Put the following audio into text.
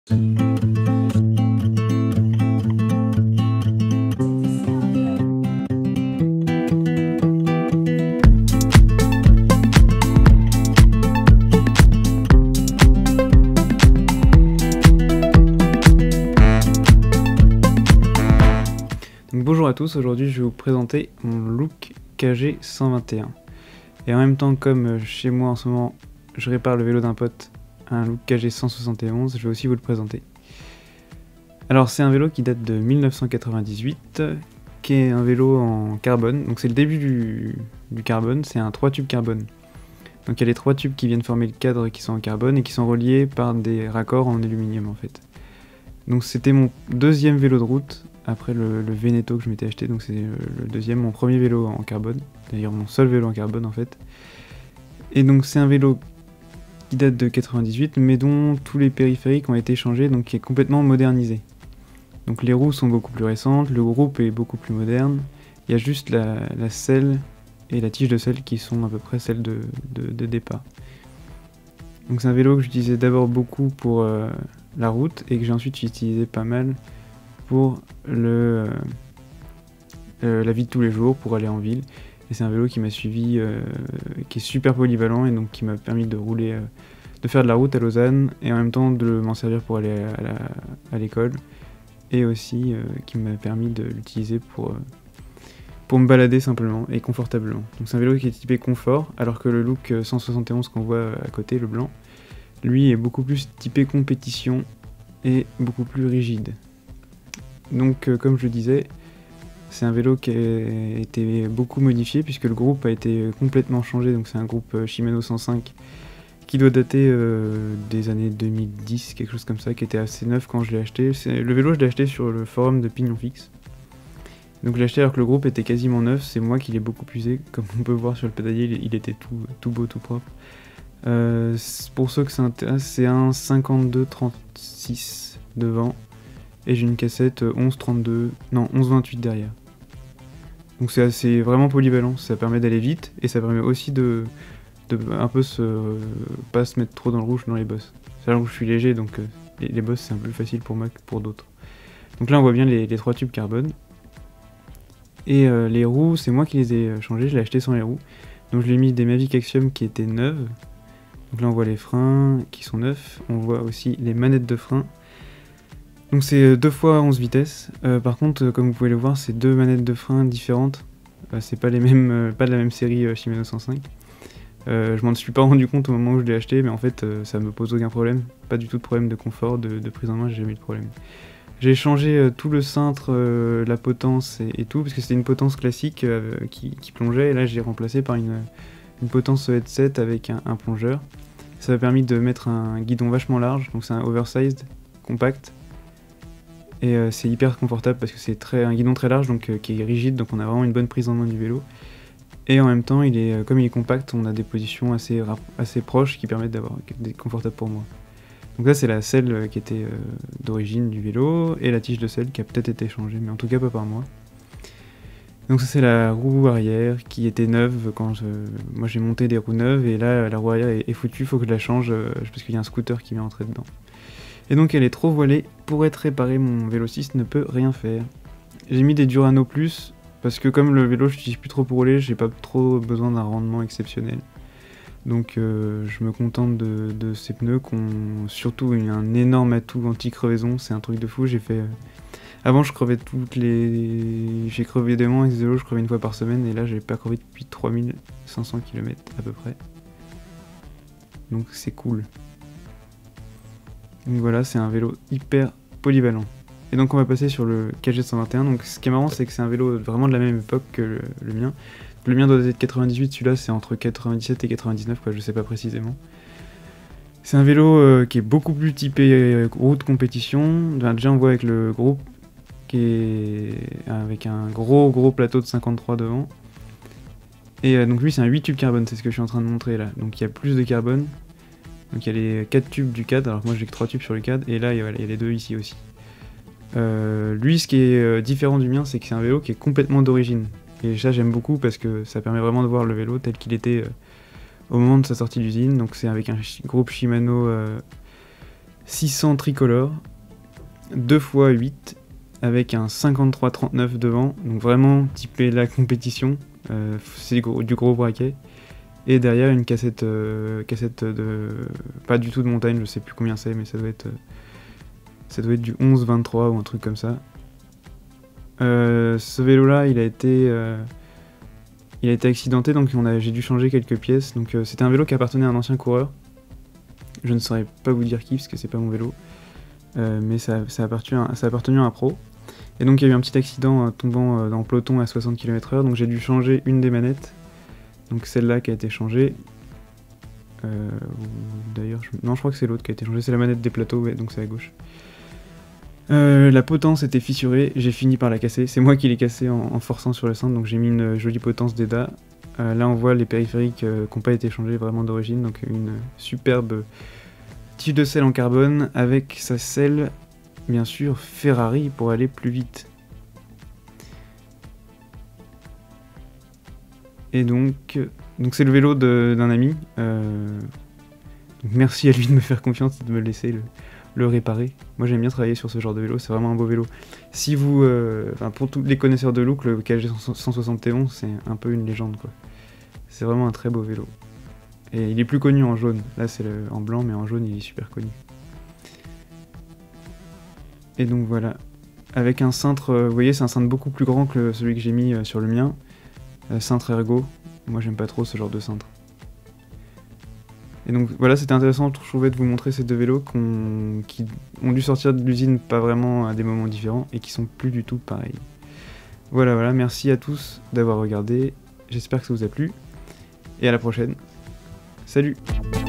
Donc bonjour à tous, aujourd'hui je vais vous présenter mon look KG121. Et en même temps, comme chez moi en ce moment je répare le vélo d'un pote, un look KG171, je vais aussi vous le présenter. Alors c'est un vélo qui date de 1998, qui est un vélo en carbone, donc c'est le début du carbone, c'est un 3 tubes carbone. Donc il y a les 3 tubes qui viennent former le cadre qui sont en carbone et qui sont reliés par des raccords en aluminium en fait. Donc c'était mon deuxième vélo de route, après le Veneto que je m'étais acheté, donc c'est le deuxième, mon premier vélo en carbone, d'ailleurs mon seul vélo en carbone en fait. Et donc c'est un vélo qui date de 98, mais dont tous les périphériques ont été changés, donc qui est complètement modernisé. Donc les roues sont beaucoup plus récentes, le groupe est beaucoup plus moderne, il y a juste la selle et la tige de selle qui sont à peu près celles de départ. Donc c'est un vélo que j'utilisais d'abord beaucoup pour la route, et que j'ai ensuite utilisé pas mal pour la vie de tous les jours, pour aller en ville. Et c'est un vélo qui m'a suivi, qui est super polyvalent, et donc qui m'a permis de rouler, de faire de la route à Lausanne, et en même temps de m'en servir pour aller à l'école, et aussi qui m'a permis de l'utiliser pour me balader simplement et confortablement. Donc c'est un vélo qui est typé confort, alors que le look 171 qu'on voit à côté, le blanc, lui est beaucoup plus typé compétition et beaucoup plus rigide. Donc comme je le disais, c'est un vélo qui a été beaucoup modifié puisque le groupe a été complètement changé. Donc c'est un groupe Shimano 105 qui doit dater des années 2010, quelque chose comme ça, qui était assez neuf quand je l'ai acheté. Le vélo, je l'ai acheté sur le forum de Pignon Fixe. Donc je l'ai acheté alors que le groupe était quasiment neuf, c'est moi qui l'ai beaucoup usé. Comme on peut voir sur le pédalier, il était tout beau, tout propre. Pour ceux que ça intéresse, c'est un 52-36 devant. Et j'ai une cassette 11-28 derrière. Donc c'est vraiment polyvalent, ça permet d'aller vite, et ça permet aussi de un peu pas se mettre trop dans le rouge dans les bosses. Sachant que je suis léger, donc les bosses c'est un peu plus facile pour moi que pour d'autres. Donc là on voit bien les 3 tubes carbone. Et les roues, c'est moi qui les ai changées, je l'ai acheté sans les roues. Donc je lui ai mis des Mavic Axiom qui étaient neuves. Donc là on voit les freins qui sont neufs, on voit aussi les manettes de frein. Donc c'est 2 fois 11 vitesses, par contre comme vous pouvez le voir c'est 2 manettes de frein différentes, c'est pas les mêmes, pas de la même série Shimano 105. Je m'en suis pas rendu compte au moment où je l'ai acheté, mais en fait ça me pose aucun problème, pas du tout de problème de confort, de prise en main, j'ai jamais eu de problème. J'ai changé tout le cintre, la potence et tout, parce que c'était une potence classique qui plongeait, et là j'ai remplacé par une potence headset avec un plongeur. Ça m'a permis de mettre un guidon vachement large, donc c'est un oversized, compact. Et c'est hyper confortable parce que c'est un guidon très large, donc qui est rigide, donc on a vraiment une bonne prise en main du vélo. Et en même temps, comme il est compact, on a des positions assez proches qui permettent d'être confortable pour moi. Donc là c'est la selle qui était d'origine du vélo, et la tige de selle qui a peut-être été changée, mais en tout cas pas par moi. Donc ça c'est la roue arrière qui était neuve quand moi j'ai monté des roues neuves, et là la roue arrière est foutue, faut que je la change parce qu'il y a un scooter qui m'est rentré dedans. Et donc elle est trop voilée, pour être réparée mon vélo 6 ne peut rien faire. J'ai mis des Durano Plus, parce que comme le vélo je l'utilise plus trop pour rouler, j'ai pas trop besoin d'un rendement exceptionnel. Donc je me contente de ces pneus qui ont surtout un énorme atout anti-crevaison, c'est un truc de fou. Avant je crevais j'ai crevé des moments avec ce vélo, je crevais une fois par semaine, et là j'ai pas crevé depuis 3500 km à peu près. Donc c'est cool. Donc voilà, c'est un vélo hyper polyvalent. Et donc on va passer sur le KG121. Donc ce qui est marrant, c'est que c'est un vélo vraiment de la même époque que le mien. Le mien doit être 98, celui-là c'est entre 97 et 99, quoi, je sais pas précisément. C'est un vélo qui est beaucoup plus typé route compétition. Déjà on voit avec le groupe qui est avec un gros plateau de 53 devant. Et donc lui c'est un 8 tubes carbone, c'est ce que je suis en train de montrer là. Donc il y a plus de carbone. Donc il y a les 4 tubes du cadre, alors que moi j'ai que 3 tubes sur le cadre, et là il y a les 2 ici aussi. Lui, ce qui est différent du mien, c'est que c'est un vélo qui est complètement d'origine. Et ça j'aime beaucoup parce que ça permet vraiment de voir le vélo tel qu'il était au moment de sa sortie d'usine. Donc c'est avec un groupe Shimano 600 tricolore, 2 x 8, avec un 53-39 devant, donc vraiment typé la compétition, c'est du gros braquet. Et derrière une cassette de... pas du tout de montagne, je sais plus combien c'est, mais ça doit être du 11-23 ou un truc comme ça. Ce vélo-là, il a été accidenté, donc j'ai dû changer quelques pièces. Donc c'était un vélo qui appartenait à un ancien coureur. Je ne saurais pas vous dire qui, parce que c'est pas mon vélo. Mais ça appartenu à un pro. Et donc il y a eu un petit accident tombant dans le peloton à 60 km/h, donc j'ai dû changer une des manettes. Donc celle-là qui a été changée. D'ailleurs, non, je crois que c'est l'autre qui a été changée, c'est la manette des plateaux, ouais, donc c'est à gauche. La potence était fissurée, j'ai fini par la casser. C'est moi qui l'ai cassée en forçant sur le cintre, donc j'ai mis une jolie potence d'EDA. Là on voit les périphériques qui n'ont pas été changés vraiment d'origine, donc une superbe tige de selle en carbone avec sa selle, bien sûr, Ferrari pour aller plus vite. Et donc c'est le vélo d'un ami. Donc merci à lui de me faire confiance et de me laisser le réparer. Moi j'aime bien travailler sur ce genre de vélo, c'est vraiment un beau vélo. Si vous, pour tous les connaisseurs de look, le KLG 171 c'est un peu une légende quoi. C'est vraiment un très beau vélo. Et il est plus connu en jaune, là c'est en blanc mais en jaune il est super connu. Et donc voilà, avec un cintre, vous voyez c'est un cintre beaucoup plus grand que celui que j'ai mis sur le mien. Cintre ergo, moi j'aime pas trop ce genre de cintre. Et donc voilà, c'était intéressant, je trouvais, de vous montrer ces deux vélos qui ont dû sortir de l'usine pas vraiment à des moments différents et qui sont plus du tout pareils. Voilà, merci à tous d'avoir regardé, j'espère que ça vous a plu, et à la prochaine. Salut!